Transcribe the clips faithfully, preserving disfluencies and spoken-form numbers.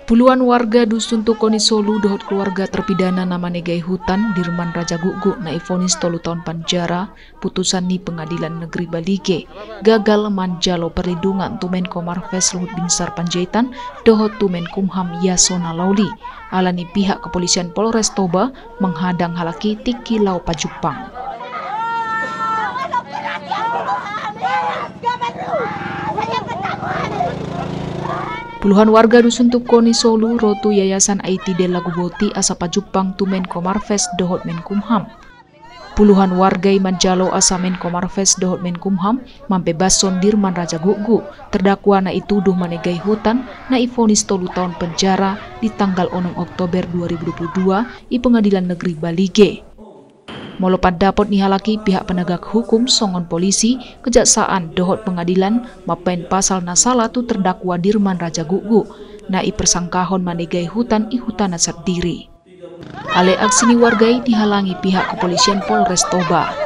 Puluhan warga Dusun Tukoni Solu dohot keluarga terpidana nama negai hutan Dirman Raja Gugu na ifonis tolu tahun penjara putusan di Pengadilan Negeri Balige gagal manjalo perlindungan tu Menko Marves Luhut Binsar Panjaitan dohot tu Menkumham Yasona Lauli alani pihak kepolisian Polres Toba menghadang halaki tiki lau Pajupang. Puluhan warga Dusun Tukoni Solu rotu Yayasan I T D Lagu Boti asa Pajupang tu Menko Marves dohot Menkumham. Puluhan warga manjalo asa Menko Marves dohot Menkumham mambebason Dirman Raja Gugu terdakwa na ituduh manegai hutan na ifonis tolu tahun penjara di tanggal enam Oktober dua ribu dua puluh dua di Pengadilan Negeri Balige. Molopat dapot nihalaki pihak penegak hukum songon polisi kejaksaan dohot pengadilan mapain pasal nasala tu terdakwa Dirman Raja Gugu na ipersangkahon manegai hutan i hutan asat diri. Ale aksi ni wargai dihalangi pihak kepolisian Polres Toba.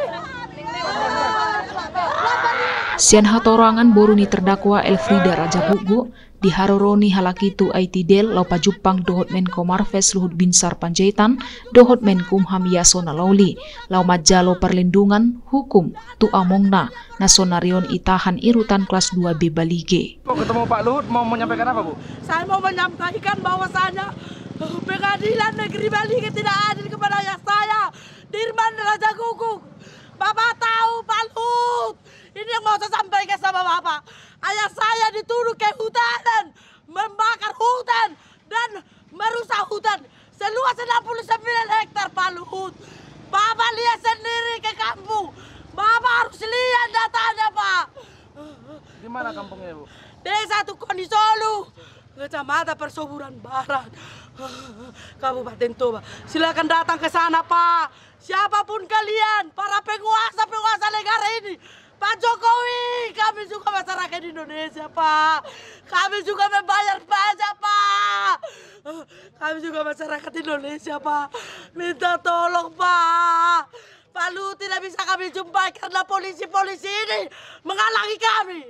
Sian hatorangan boruni terdakwa Elfrida Raja Gugu diharoroni halaki tu I T D lau Pajupang dohot Menko Marves Luhut Binsar Panjaitan dohot Menkumham Yasona Lauli lau majalo perlindungan hukum tu amongna nasonarion itahan irutan kelas dua B Balige. Ketemu Pak Luhut mau menyampaikan apa, Bu? Saya mau menyampaikan bahwasanya Pengadilan Negeri Balige tidak adil kepada ayah saya Dirman Raja Gugu. Bapak tahu Pak Luhut, ini yang mau saya sampaikan sama Bapak. Ayah saya dituduh kehutanan, membakar hutan dan merusak hutan seluas enam puluh sembilan hektar Pak Luhut. Bapak lihat sendiri ke kampung, Bapak harus lihat datanya Pak. Di mana kampungnya, Bu? Desa Tukoni Solu, Kecamatan Persoburan Barat, Kabupaten Toba. Silakan datang ke sana Pak. Siapapun kalian, para penguasa-penguasa negara ini, Pak Jokowi, kami juga masyarakat Indonesia, Pak. Kami juga membayar pajak, Pak. Kami juga masyarakat Indonesia, Pak. Minta tolong, Pak. Pak Luhut tidak bisa kami jumpai karena polisi-polisi ini menghalangi kami.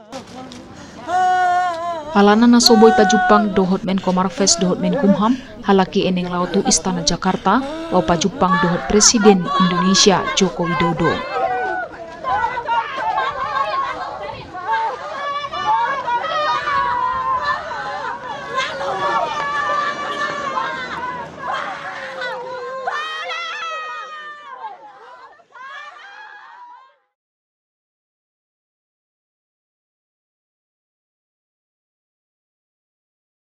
Alana nasoboy Pajupang dohot Menko Marves dohot Menkumham halaki eneng lautu Istana Jakarta lau Pajupang dohot Presiden Indonesia Joko Widodo.